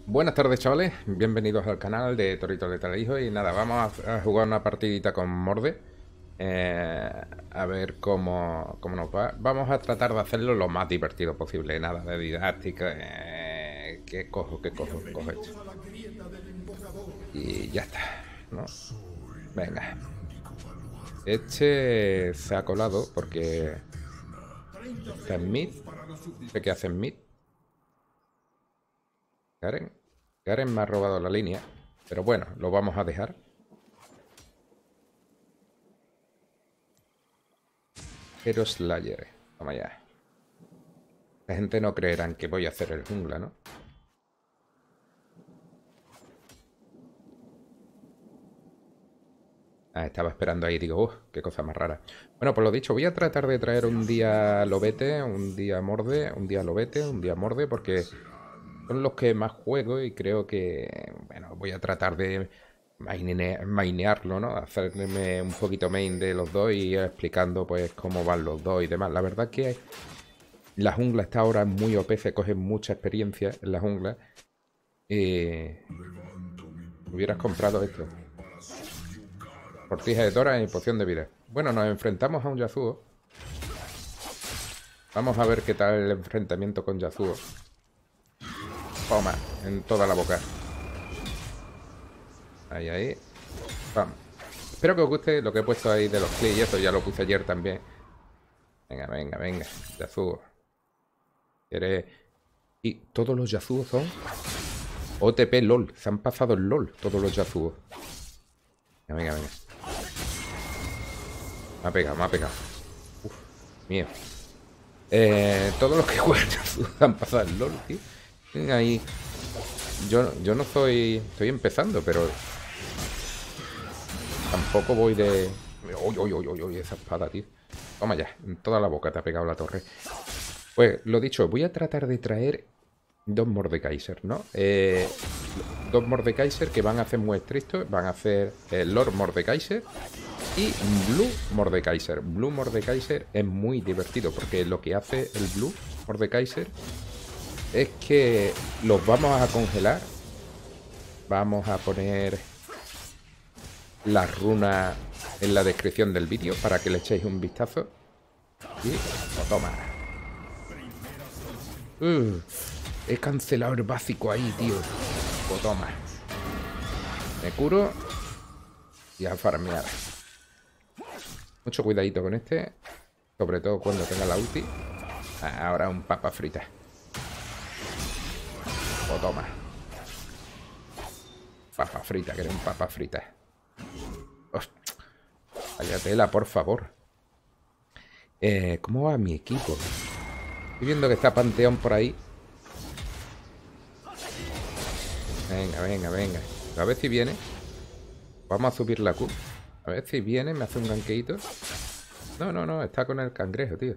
Buenas tardes, chavales. Bienvenidos al canal de Torito Letal Hijo. Y nada, vamos a jugar una partidita con Morde. A ver cómo nos va. Vamos a tratar de hacerlo lo más divertido posible. Nada de didáctica. ¿Qué cojo? ¿Qué cojo? Cojo esto. Y ya está, ¿no? Venga. Este se ha colado porque está en mid. Sé que hace en mid. Garen. Garen me ha robado la línea. Pero bueno, lo vamos a dejar. Hero Slayer. Toma ya. La gente no creerá que voy a hacer el jungla, ¿no? Ah, estaba esperando ahí, digo, qué cosa más rara. Bueno, pues lo dicho, voy a tratar de traer un día lobete, un día morde, un día lobete, un día morde, porque son los que más juego y creo que, bueno, voy a tratar de mainearlo, ¿no? Hacerme un poquito main de los dos y ir explicando, pues, cómo van los dos y demás. La verdad que la jungla está ahora muy OP, se coge mucha experiencia en la jungla. Hubieras comprado esto. Sortija de Tora y poción de vida. Bueno, nos enfrentamos a un Yasuo. Vamos a ver qué tal el enfrentamiento con Yasuo. Toma, en toda la boca. Ahí, ahí. Vamos. Espero que os guste lo que he puesto ahí de los clics y eso. Ya lo puse ayer también. Venga, venga, venga. Yasuo. ¿Quieres? Y todos los Yasuo son OTP LOL. Se han pasado el LOL todos los Yasuo. Venga, venga, venga. Me ha pegado, me ha pegado. Uf, mío. Todos los que juegan Yasuo han pasado el LOL, tío. Ahí. Yo no soy. Estoy empezando, pero. Tampoco voy de. Uy, uy, uy, uy, uy, esa espada, tío. Toma ya. En toda la boca te ha pegado la torre. Pues lo dicho, voy a tratar de traer dos Mordekaiser, ¿no? Dos Mordekaiser que van a hacer muy estrictos. Van a hacer Lord Mordekaiser y Blue Mordekaiser. Blue Mordekaiser es muy divertido porque lo que hace el Blue Mordekaiser es que los vamos a congelar. Vamos a poner las runas en la descripción del vídeo para que le echéis un vistazo. Y lo toma. He cancelado el básico ahí, tío. Lo toma. Me curo y a farmear. Mucho cuidadito con este. Sobre todo cuando tenga la ulti. Ahora un papa frita. O toma. Papa frita, que era un papa frita. Vaya tela, por favor. ¿Cómo va mi equipo? Estoy viendo que está Panteón por ahí. Venga, venga, venga. A ver si viene. Vamos a subir la Q. A ver si viene, me hace un ganqueito. No, no, no, está con el cangrejo, tío.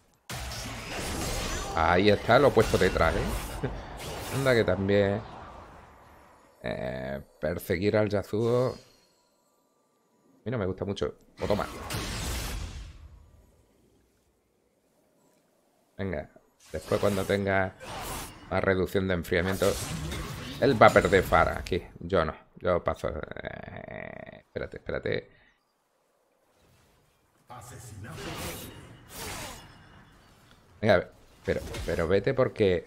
Ahí está, lo he puesto detrás, ¿eh? Anda que también... perseguir al Yasuo... A mí no me gusta mucho. O toma. Venga. Después cuando tenga más reducción de enfriamiento... Él va a perder Fara aquí. Yo no. Yo paso... espérate, espérate. Venga, pero vete porque...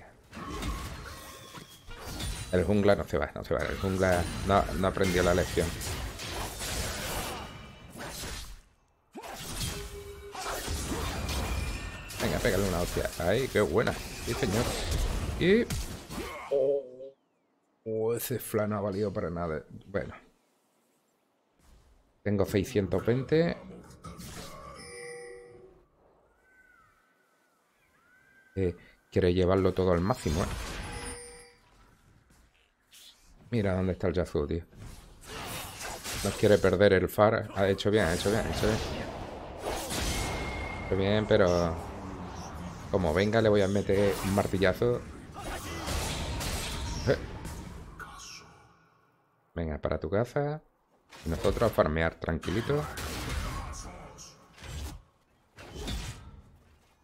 El jungla no se va, no se va. El jungla no aprendió la lección. Venga, pégale una hostia. Ahí, qué buena. Sí, señor. Y... ese flan no ha valido para nada. Bueno. Tengo 620. Quiere llevarlo todo al máximo, ¿eh? Mira dónde está el Yasuo, tío. No quiere perder el far. Ha hecho bien, ha hecho bien, ha hecho bien. Ha hecho bien, pero... Como venga, le voy a meter un martillazo. Venga, para tu casa. Y nosotros a farmear tranquilito.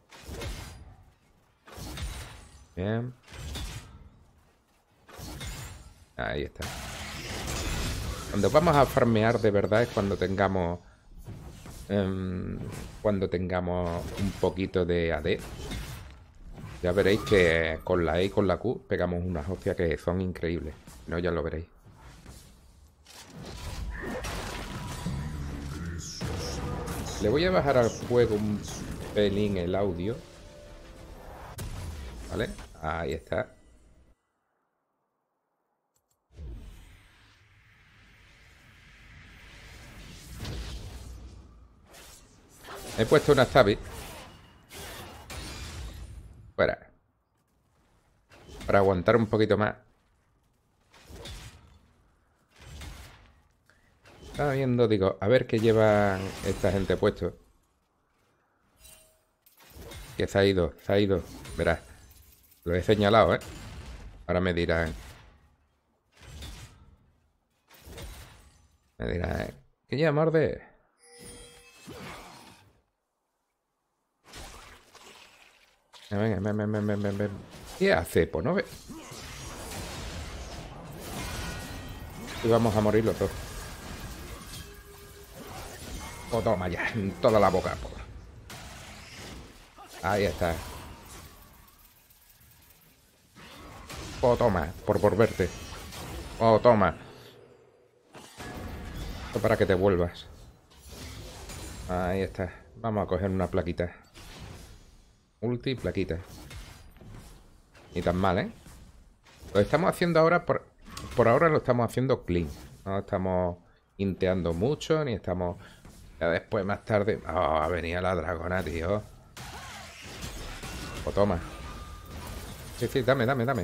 Bien. Ahí está. Cuando vamos a farmear de verdad es cuando tengamos... cuando tengamos un poquito de AD. Ya veréis que con la E y con la Q pegamos unas hostias que son increíbles. No, ya lo veréis. Le voy a bajar al fuego un pelín el audio. ¿Vale? Ahí está. He puesto una Stabby. Fuera. Para aguantar un poquito más. Estaba viendo, digo, a ver qué llevan esta gente puesto. Que se ha ido, se ha ido. Verás. Lo he señalado, ¿eh? Ahora me dirán. ¿Qué lleva Morde? Venga, ven. ¿Qué hace? Pues no ve. Y vamos a morir los dos. Oh, toma ya, en toda la boca. Ahí está. Oh, toma, por verte. Oh, toma. Esto para que te vuelvas. Ahí está. Vamos a coger una plaquita. Ulti, plaquita. Ni tan mal, ¿eh? Lo estamos haciendo ahora, por ahora lo estamos haciendo clean. No estamos inteando mucho, ni estamos... Ya después, más tarde... Oh, venía la dragona, tío. Pues toma. Sí, dame. Dame,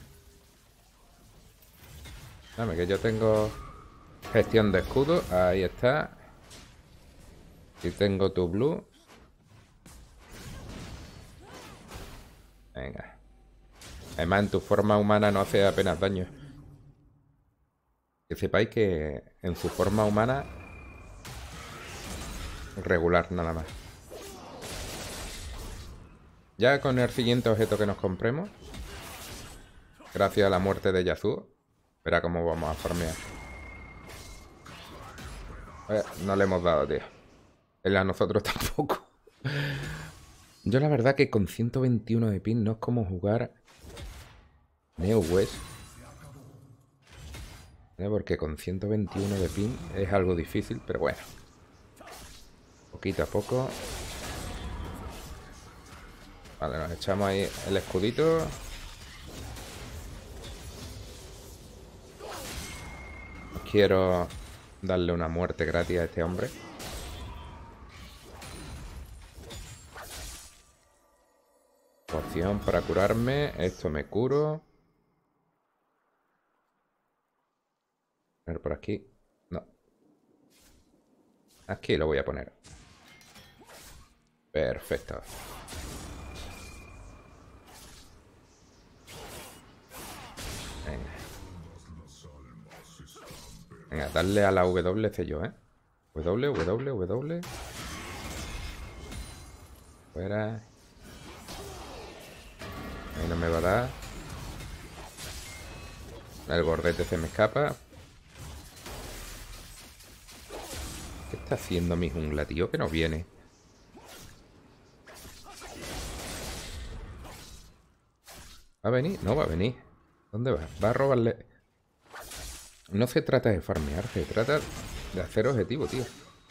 que yo tengo gestión de escudo. Ahí está. Y tengo tu blue. Venga. Además, en tu forma humana no hace apenas daño. Que sepáis que en su forma humana... regular, nada más. Ya con el siguiente objeto que nos compremos, gracias a la muerte de Yasuo, verá cómo vamos a farmear. No le hemos dado, tío. Él a nosotros tampoco. Yo la verdad que con 121 de pin no es como jugar Neo West. Porque con 121 de pin es algo difícil, pero bueno. Poquito a poco. Vale, nos echamos ahí el escudito. Quiero darle una muerte gratis a este hombre. Poción para curarme. Esto me curo. A ver, por aquí. No. Aquí lo voy a poner. Perfecto. Venga, darle a la W yo, ¿eh? W. Fuera. Ahí no me va a dar. El gordete se me escapa. ¿Qué está haciendo mi jungla, tío? Que no viene. ¿Va a venir? No va a venir. ¿Dónde va? Va a robarle... No se trata de farmear, se trata de hacer objetivo, tío.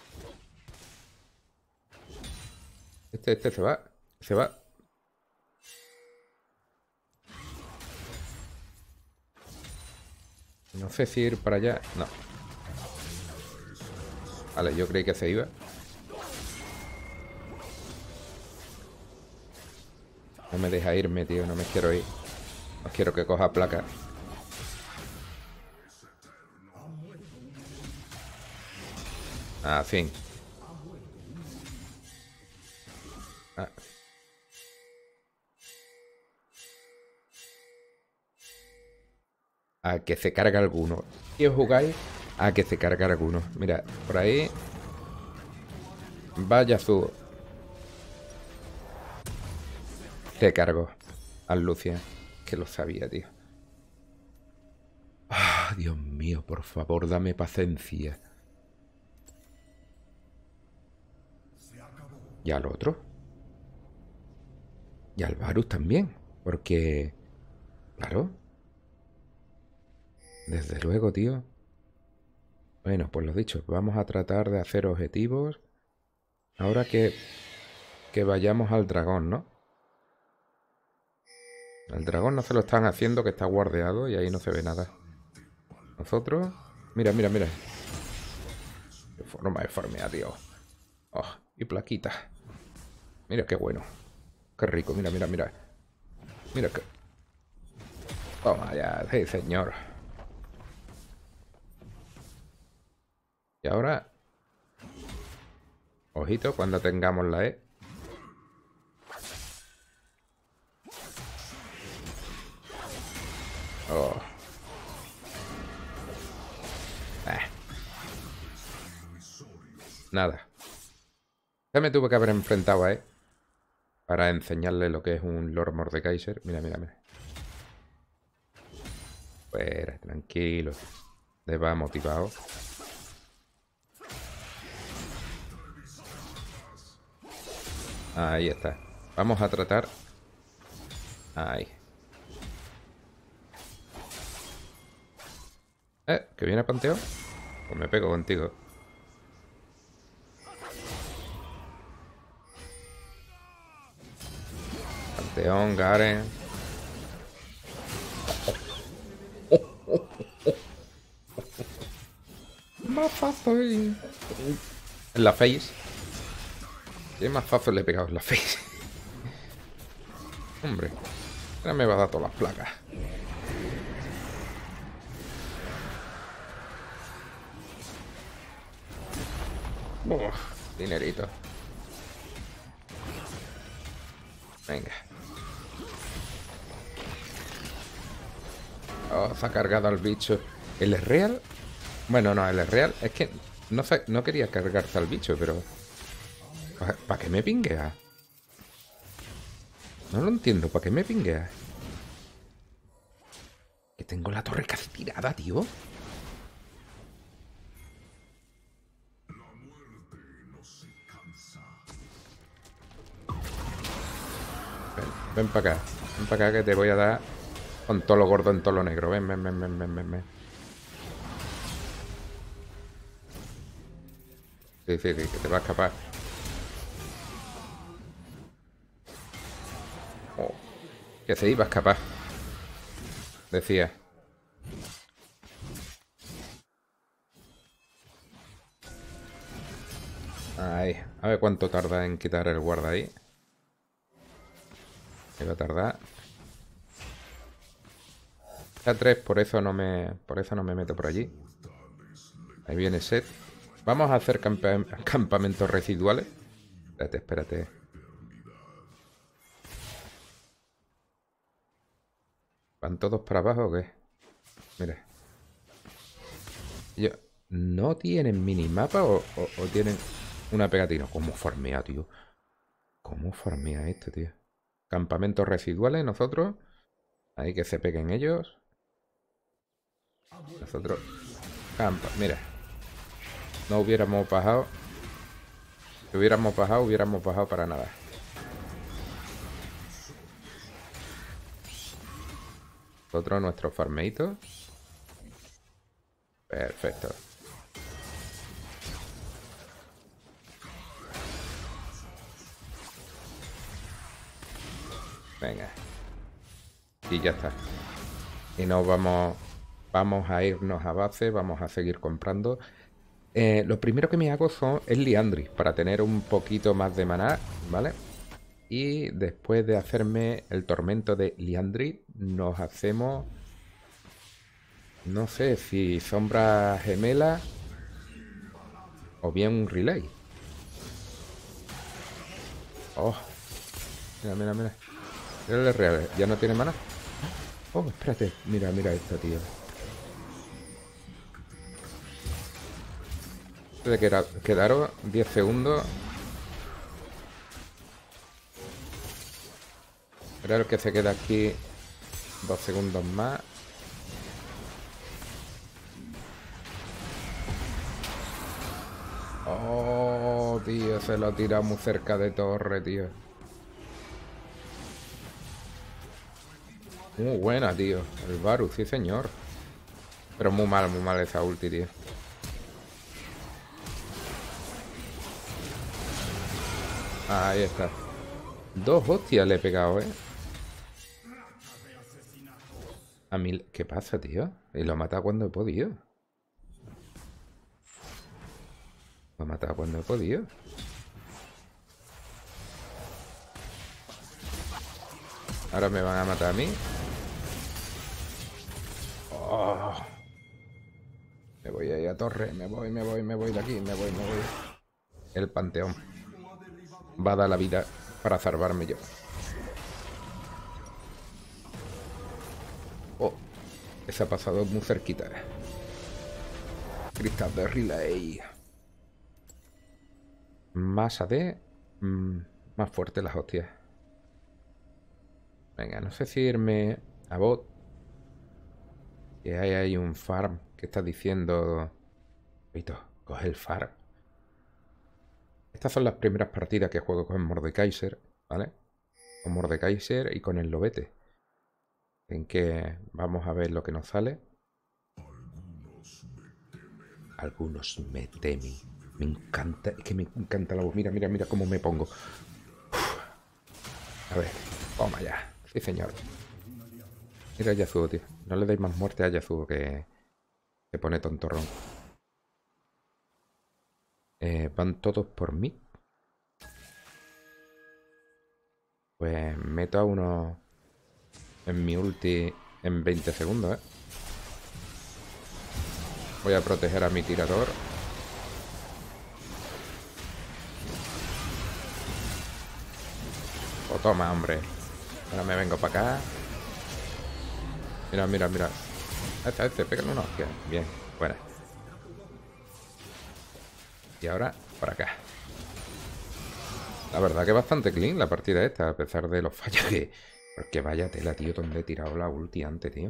Este se va. Se va. No sé si ir para allá. No. Vale, yo creí que se iba. No me deja irme, tío. No me quiero ir. No quiero que coja placa. Ah, fin. Ah. A que se carga alguno. Si os jugáis, a que se carga alguno. Mira, por ahí. Vaya su. Se cargó al Lucian. Que lo sabía, tío. mío, por favor, dame paciencia. Y al otro. Y al Varus también. Porque... Claro. Desde luego, tío. Bueno, pues lo dicho. Vamos a tratar de hacer objetivos. Ahora que vayamos al dragón, ¿no? El dragón no se lo están haciendo, que está guardeado y ahí no se ve nada. Nosotros... Mira, mira, mira. Qué forma de farmear, tío. Oh, y plaquitas. Mira qué bueno. Qué rico, mira, mira, mira. Mira que... Toma ya, sí, señor. Y ahora... Ojito, cuando tengamos la E. Oh. Nada. Ya me tuve que haber enfrentado a E para enseñarle lo que es un Lord Mordekaiser. Mira, mira, mira. Fuera, tranquilo. Le va motivado. Ahí está. Vamos a tratar. Ahí. ¿Que viene Panteón? Pues me pego contigo. Panteón, Garen. Más fácil. En la face. ¿Qué más fácil le he pegado en la face? Hombre. Ahora me va a dar todas las placas. Dinerito. Venga. Oh, se ha cargado al bicho. ¿El es real? Bueno, no, el es real. Es que no quería cargarse al bicho, pero... ¿Para qué me pinguea? No lo entiendo. ¿Para qué me pinguea? Que tengo la torre casi tirada, tío. Ven para acá. Ven para acá que te voy a dar con todo lo gordo en todo lo negro. Ven, ven, ven, ven, ven, ven, ven. Sí, sí, sí, que te va a escapar. Oh, que se iba a escapar. Decía. Ahí. A ver cuánto tarda en quitar el guarda ahí. Ahí va a tardar. A 3, por eso no me meto por allí. Ahí viene Set. Vamos a hacer campamentos residuales. Espérate, espérate. ¿Van todos para abajo o qué? Mira. ¿No tienen minimapa o tienen una pegatina? ¿Cómo farmea, tío? ¿Cómo farmea esto, tío? Campamentos residuales, nosotros. Ahí que se peguen ellos. Nosotros... Mira. No hubiéramos bajado. Si hubiéramos bajado para nada. Nosotros nuestros farmeitos. Perfecto. Venga. Y ya está. Y nos vamos a irnos a base. Vamos a seguir comprando. Lo primero que me hago es Liandry. Para tener un poquito más de maná. ¿Vale? Y después de hacerme el tormento de Liandry, nos hacemos... No sé si sombra gemela o bien un relay. Oh, mira, mira, mira. Mira el real, ya no tiene mana. Oh, espérate. Mira, mira esto, tío. Quedaron 10 segundos. Era el que se queda aquí 2 segundos más. Oh, tío, se lo ha tirado muy cerca de torre, tío. Muy buena, tío. El Varus, sí, señor. Pero muy mal esa ulti, tío. Ahí está. Dos hostias le he pegado, ¿eh? A mí... ¿Qué pasa, tío? Y lo he matado cuando he podido. Lo he matado cuando he podido. Ahora me van a matar a mí. Oh. Me voy ahí a torre. Me voy de aquí. Me voy. El panteón va a dar la vida para salvarme yo. Oh, ese ha pasado muy cerquita. Cristal de relay. Más AD. Más fuerte las hostias. Venga, no sé si irme a bot. Que hay un farm que está diciendo... Vito, coge el farm. Estas son las primeras partidas que juego con Mordekaiser, ¿vale? Con Mordekaiser y con el Lobete. En que vamos a ver lo que nos sale. Algunos me temen. Me encanta, es que me encanta la voz. Mira cómo me pongo. Uf. A ver, toma ya. Sí, señor. Mira a Yasuo, tío. No le deis más muerte a Yasuo que pone tontorrón. Van todos por mí. Pues meto a uno en mi ulti en 20 segundos, ¿eh? Voy a proteger a mi tirador. O toma, hombre. Ahora me vengo para acá. Mira. Pégale una hostia. Bien, buena. Y ahora, para acá. La verdad que bastante clean la partida esta, a pesar de los fallos que... Porque vaya tela, tío, donde he tirado la ulti antes, tío.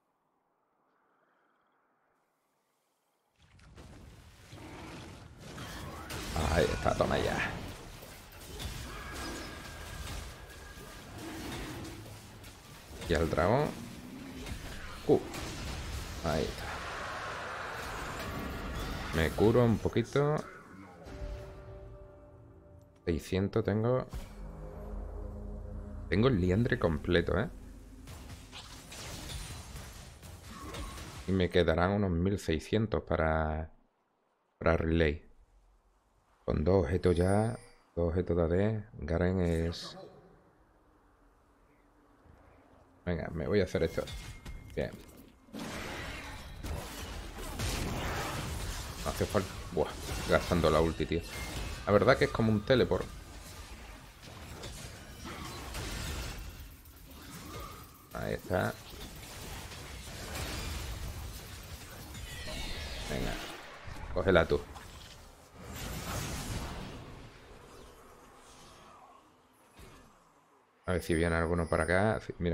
Ahí está, toma ya. Y al dragón. Ahí está. Me curo un poquito. 600 tengo. Tengo el liendre completo, ¿eh? Y me quedarán unos 1600 para relay. Con dos objetos ya. Dos objetos de AD. Garen es... Venga, me voy a hacer esto. Bien. No hace falta... Buah, gastando la ulti, tío. La verdad que es como un teleport. Ahí está. Venga. Cógela tú. A ver si viene alguno para acá. Mira.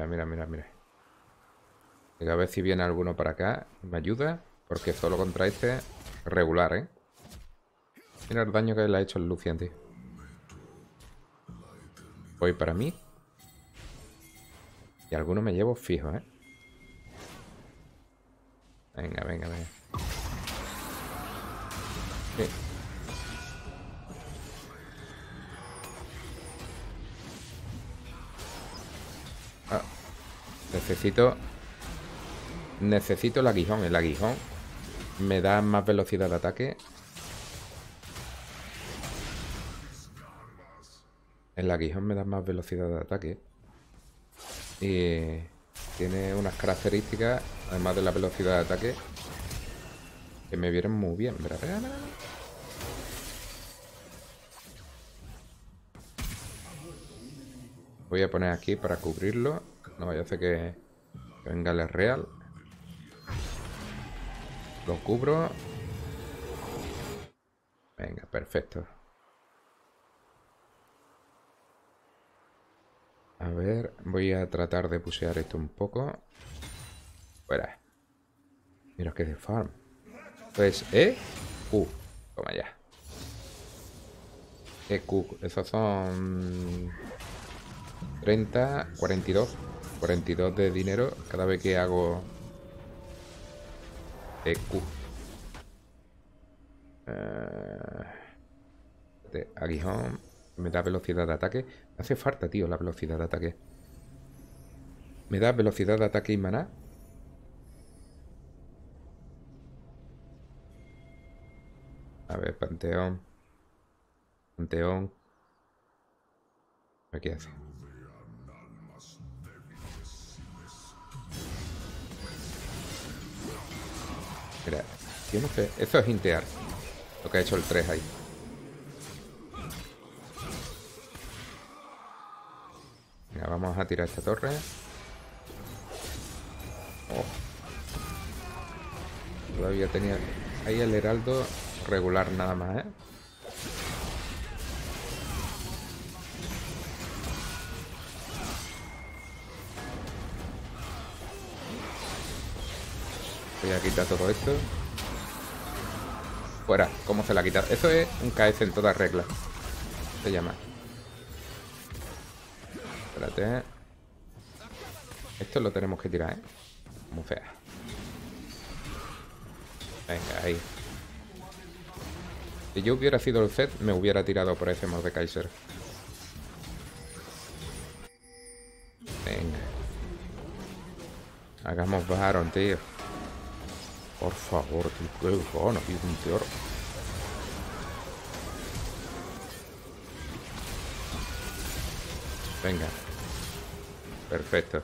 A ver si viene alguno para acá. ¿Me ayuda? Porque solo contra este... Regular, ¿eh? Mira el daño que le ha hecho el Lucian, tío. Voy para mí. Y alguno me llevo fijo, ¿eh? Venga. Sí. Ah, necesito el aguijón. El aguijón me da más velocidad de ataque. El aguijón me da más velocidad de ataque. Y tiene unas características, además de la velocidad de ataque, que me vienen muy bien. Mira. Voy a poner aquí para cubrirlo. No vaya a hacer que venga el real. Lo cubro. Venga, perfecto. A ver, voy a tratar de pusear esto un poco. Fuera. Mira que de farm. Pues, toma ya. EQ, esos son 30, 42. 42 de dinero cada vez que hago EQ. Aguijón. Me da velocidad de ataque. Me hace falta, tío, la velocidad de ataque. Me da velocidad de ataque y maná. A ver, Panteón. Panteón. ¿Qué hace? Mira, yo no sé. Eso es intear. Lo que ha hecho el 3 ahí. Venga, vamos a tirar esta torre. Oh. Todavía tenía ahí el heraldo regular nada más, ¿eh? Voy a quitar todo esto. Fuera, ¿cómo se la quita? Eso es un KS en todas reglas. Se llama. Espérate. Esto lo tenemos que tirar, ¿eh? Como sea. Venga, ahí. Si yo hubiera sido el Zed, me hubiera tirado por ese Mordekaiser. Venga. Hagamos Baron, tío. Por favor, tío. Qué bueno, tío, un peor. Venga. Perfecto.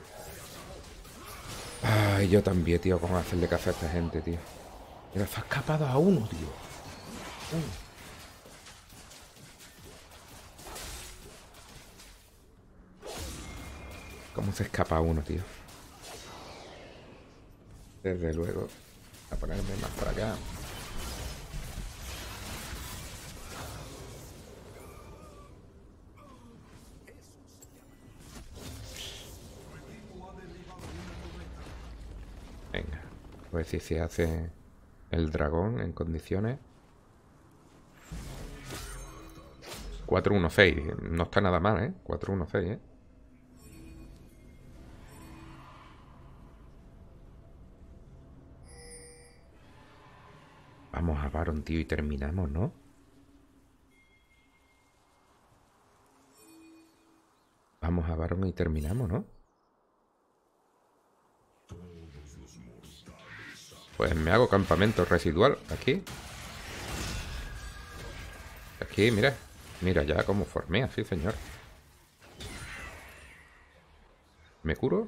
Ay, yo también, tío. ¿Cómo hacerle caso a esta gente, tío? Mira, se ha escapado a uno, tío. ¿Cómo se escapa a uno, tío? Desde luego. A ponerme más para acá. Venga. A ver si se hace el dragón en condiciones. 4-1-6. No está nada mal, ¿eh? 4-1-6, ¿eh? Vamos a Baron, tío, y terminamos, ¿no? Vamos a Baron y terminamos, ¿no? Pues me hago campamento residual aquí. Aquí, mira. Mira ya cómo formea, sí, señor. ¿Me curo?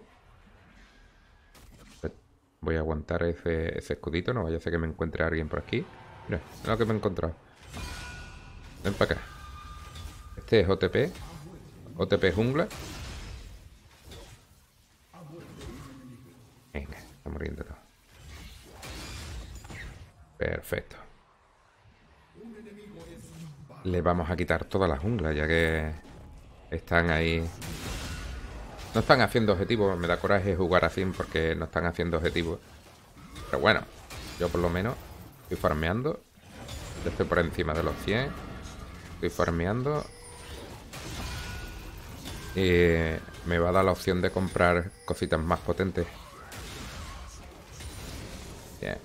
Voy a aguantar ese escudito. No vaya a ser que me encuentre alguien por aquí. Mira, mira lo que me he encontrado. Ven para acá. Este es OTP. OTP jungla. Venga, está muriendo todo. Perfecto. Le vamos a quitar toda la jungla, ya que están ahí. No están haciendo objetivos. Me da coraje jugar así porque no están haciendo objetivos. Pero bueno, yo por lo menos estoy farmeando. Yo estoy por encima de los 100. Estoy farmeando. Y me va a dar la opción de comprar cositas más potentes. Bien.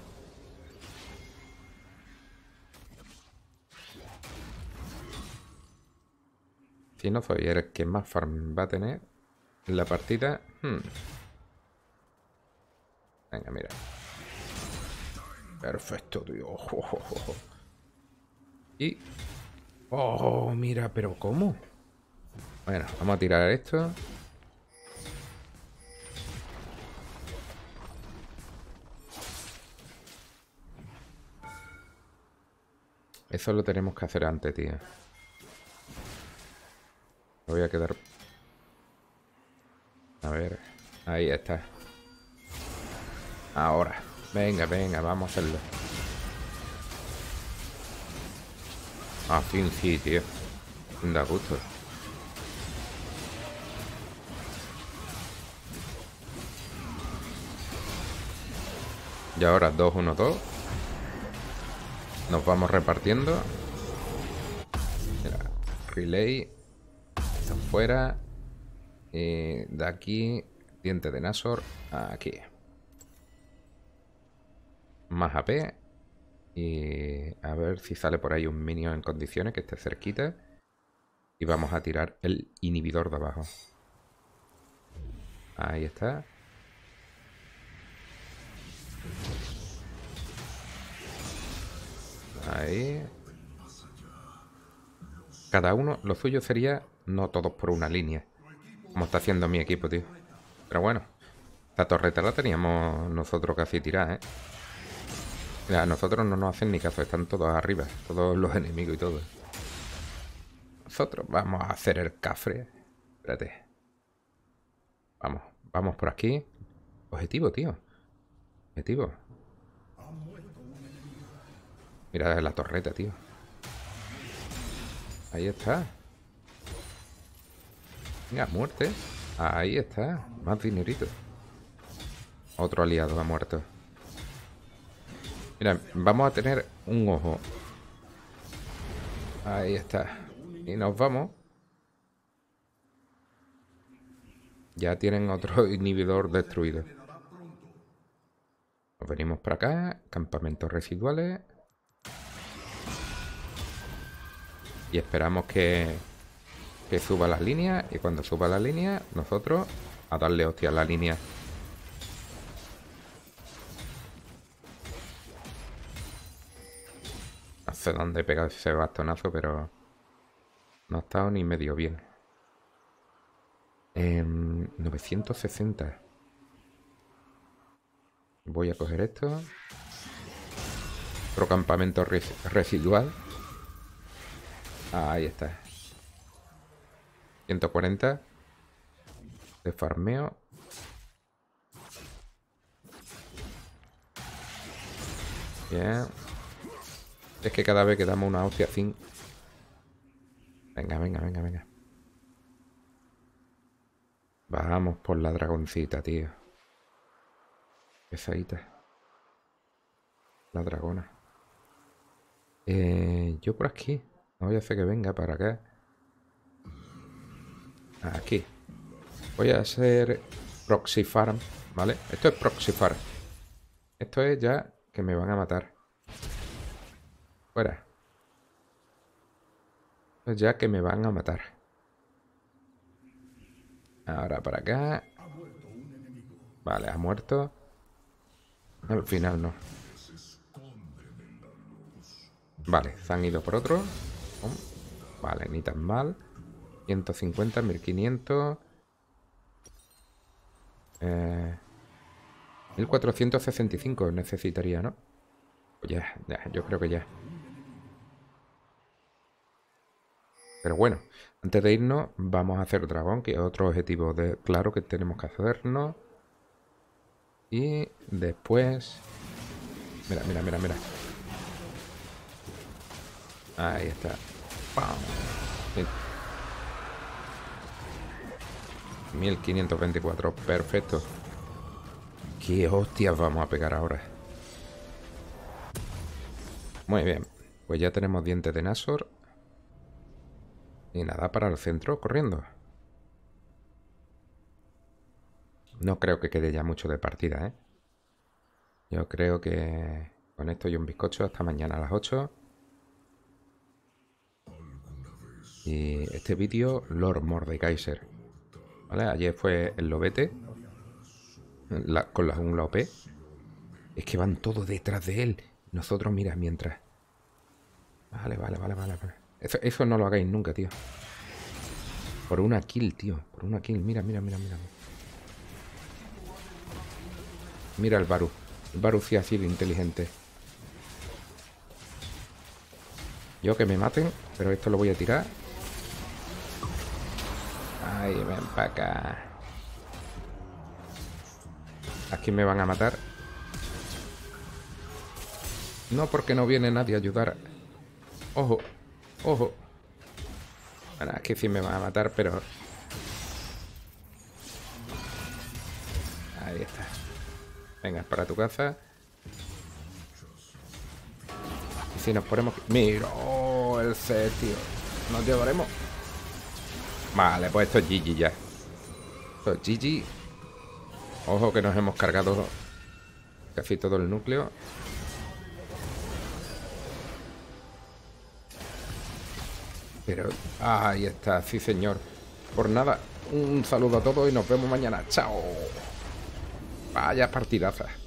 Si no soy el que más farm va a tener en la partida. Venga, mira. Perfecto, tío. Y... oh, mira, pero ¿cómo? Bueno, vamos a tirar esto. Eso lo tenemos que hacer antes, tío. Me voy a quedar... a ver. Ahí está. Ahora. Venga, venga, vamos a hacerlo. Ah, fin, sí, tío. Da gusto. Y ahora 2-1-2. Nos vamos repartiendo. Mira, Relay. Esto fuera. De aquí. Diente de Nashor. Aquí. Más AP. Y a ver si sale por ahí un minion en condiciones que esté cerquita. Y vamos a tirar el inhibidor de abajo. Ahí está. Ahí. Cada uno, lo suyo sería no todos por una línea. Como está haciendo mi equipo, tío. Pero bueno. La torreta la teníamos nosotros casi tirada, ¿eh? Mira, a nosotros no nos hacen ni caso. Están todos arriba. Todos los enemigos y todo. Nosotros vamos a hacer el cafre. Espérate. Vamos. Vamos por aquí. Objetivo, tío. Objetivo. Mira la torreta, tío. Ahí está. Venga, muerte. Ahí está. Más dinerito. Otro aliado ha muerto. Mira, vamos a tener un ojo. Ahí está. Y nos vamos. Ya tienen otro inhibidor destruido. Nos venimos para acá. Campamentos residuales. Y esperamos que suba las líneas. Y cuando suba la línea, nosotros a darle hostia a la línea. No sé dónde he pegado ese bastonazo, pero no ha estado ni medio bien. 960. Voy a coger esto. Otro campamento residual. Ahí está. 140 de farmeo. Bien. Es que cada vez que damos una hostia así. Venga, venga, venga, venga. Vamos por la dragoncita, tío. Pesadita. La dragona. Yo por aquí. No voy a hacer que venga para acá. Aquí. Voy a hacer proxy farm, ¿vale? Esto es proxy farm. Esto es ya que me van a matar. Fuera. Esto es ya que me van a matar. Ahora para acá. Vale, ha muerto. Al final no. Vale, se han ido por otro. Vale, ni tan mal. 150, 1500. 1465 necesitaría, ¿no? Pues ya, yo creo que ya. Pero bueno, antes de irnos, vamos a hacer dragón, que es otro objetivo claro que tenemos que hacernos. Y después... Mira, mira, mira, mira. Ahí está. ¡Pam! 1524, perfecto. ¿Qué hostias vamos a pegar ahora? Muy bien, pues ya tenemos dientes de Nashor. Y nada, para el centro, corriendo. No creo que quede ya mucho de partida, ¿eh? Yo creo que con esto y un bizcocho hasta mañana a las 8. Y este vídeo, Lord Mordekaiser. ¿Vale? Ayer fue el lobete. Con la jungla OP. Es que van todos detrás de él. Nosotros, mira, mientras. Vale, vale, vale, vale. Eso no lo hagáis nunca, tío. Por una kill, tío. Por una kill. Mira, mira, mira, mira. Mira el Baru. El Baru sí ha sido inteligente. Yo que me maten, pero esto lo voy a tirar. Ay, ven para acá. Aquí me van a matar. No, porque no viene nadie a ayudar. Ojo, ojo. Bueno, aquí sí me van a matar, pero... Ahí está. Venga, para tu casa. Y si nos ponemos... Mira, oh, el C, tío. Nos llevaremos. Vale, pues esto es GG ya. Esto es GG. Ojo que nos hemos cargado casi todo el núcleo. Pero ahí está, sí señor. Por nada, un saludo a todos y nos vemos mañana. Chao. Vaya partidaza.